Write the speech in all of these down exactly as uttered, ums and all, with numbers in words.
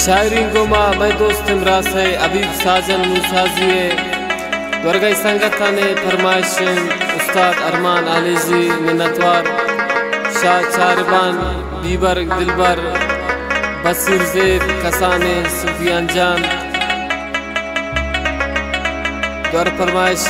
शायरी गोमा मैं दोस्त इमरास है अबीब साजन मुसाजिए वर्गई संगत ने फरमाइश उस्ताद अरमान आलेजी मिन्नतवार शाह चारबान बीबर दिलबर बसीर ज़ेद कसाने सुफियान जान दर फरमाइश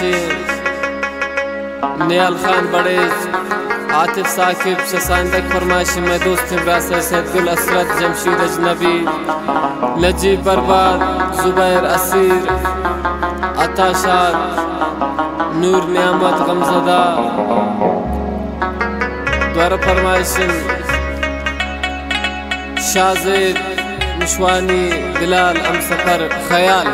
नियाल खान बड़े आतिफ साकिब शसानदक फरमाइश में दोस्त इमरास है सैदुल असरत जमशीद अजनबी नजीब बर्बाद जुबैर असीर अताशार नूर नियामत गमजदा द्वारा फरमाइश शाहज़ेद मुशवानी बिलाल अमसफर ख्याल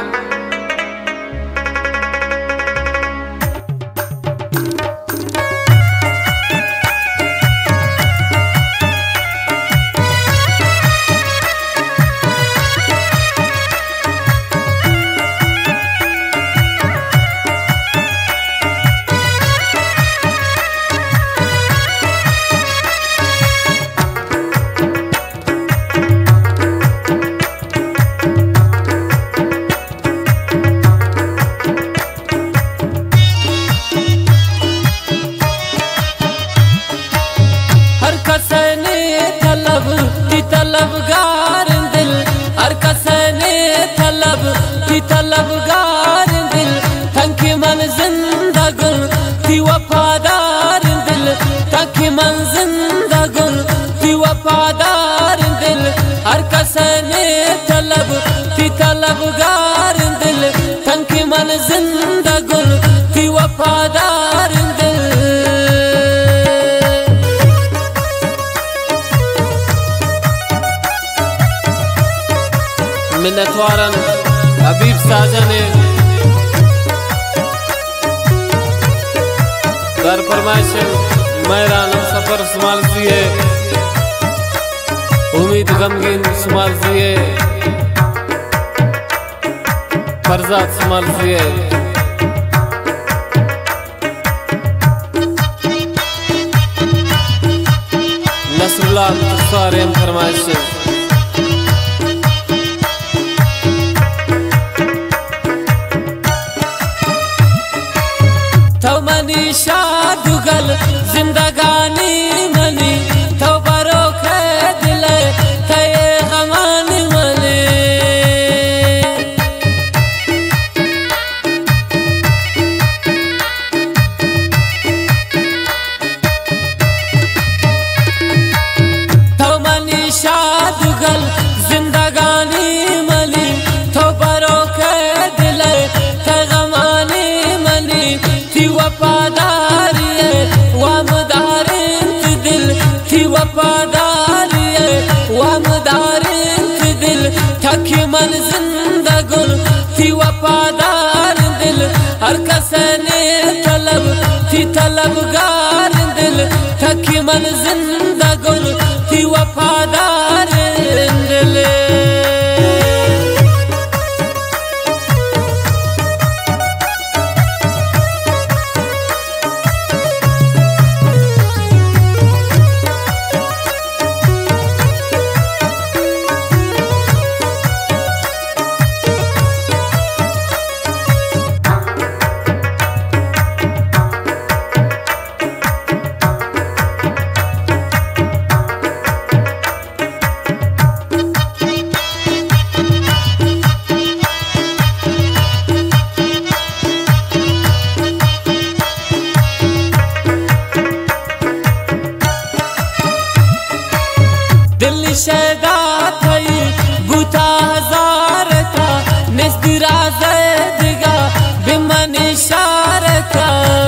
तलबगार दिल हर कसने तलब की तलबगार दिल तंकी मन जिंदगुल की वफादार दिल तंकी मन जिंदगुल की वफादार दिल हर कसने तलब की तलबगार दिल तंकी मन जिंदगुल की वफादार दिल मिन्नतवारन अबीब साजन दर फरमाइश मैरान सफर सुमाल है उम्मीद गमगीन सुमाल है फरजात सुमाल है नसरुल्लाह सारे फरमाइश शादुगल जिंदगानी मनी तो बरो खे दिल थे गमान मने तो मनी शादुगल जिंदगानी मनी तो बरो खे दिल थे गमानी मनी थी वफादार थकी मन जिंदगुल थी वफादार दिल हर कसने तलब थी तलबगार दिल थकी मन जिंदगुल थी वफादार दिल दिल शैदा थई बुता हजार था निस्दिरा ज़ैदगा बिमन इशार था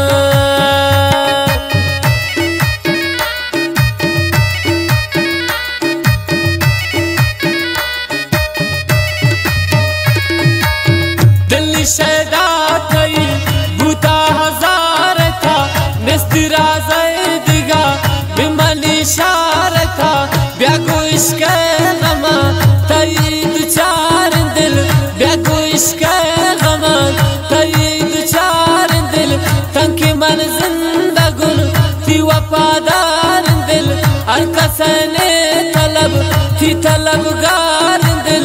दिल शैदा थई बुता हजार था निस्दिरा ज़ैदगा बिमन इशार था ब्यागो इश्क गमा तईद चार दिल ब्यागो इश्क गमा तईद चार दिल तंकी मन जिंदगुल थी वफादार दिल हर कसने तलब थी तलबगार दिल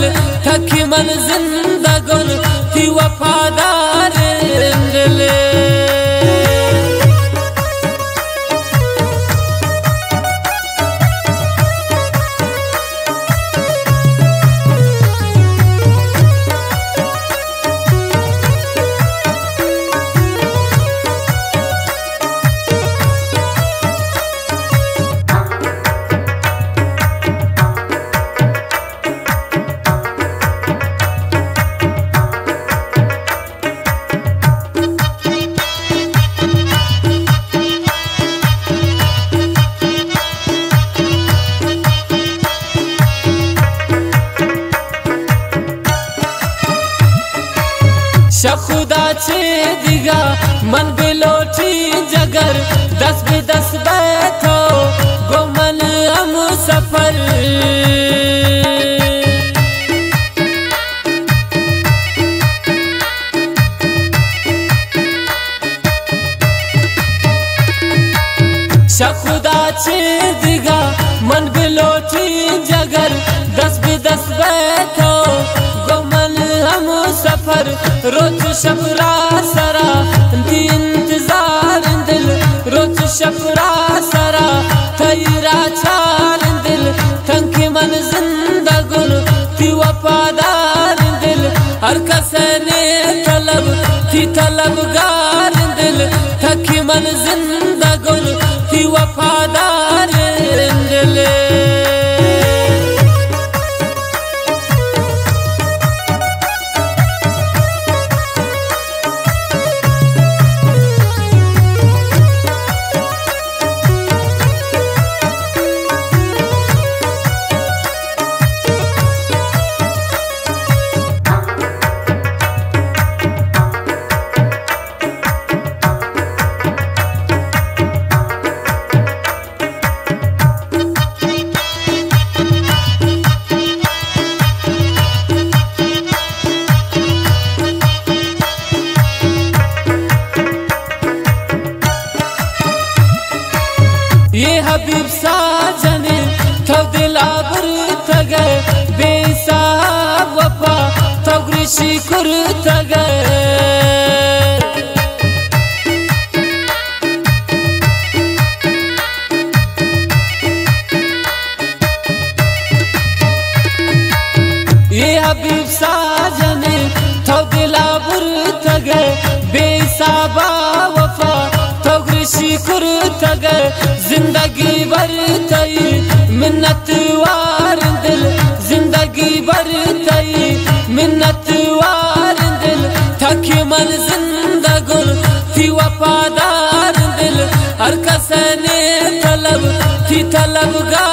छे दिगा मन बिलोटी जगर दस भी दस बैठो गो मन हम सफर खुदा छे दिगा मन बिलोटी जगर दस भी दस बैठो गो मन हम सफर रोज शफरा सरा दी इंतजार दिल रोज शफरा सरा थैरा छार दिल थंके मन जिंदा गुल थी वफादार दिल हर कसने तलब थी तलबगार दिल थकी मन जिंदा गुल थी वफादार दिल ये हबीब साजने थो दिला बुर थगे बेसाब वफा थो ग्रिशी कुर थगे ये हबीब साजने थो दिला बुर थगे बेसाब वफा थो ग्रिशी कुर थगे जिंदगी भर तई मिन्नत वार दिल जिंदगी भर तई मिन्नत वार दिल थकी मन जिंदा गुल थी वफादार दिल हर कसने तलब थी तलबगार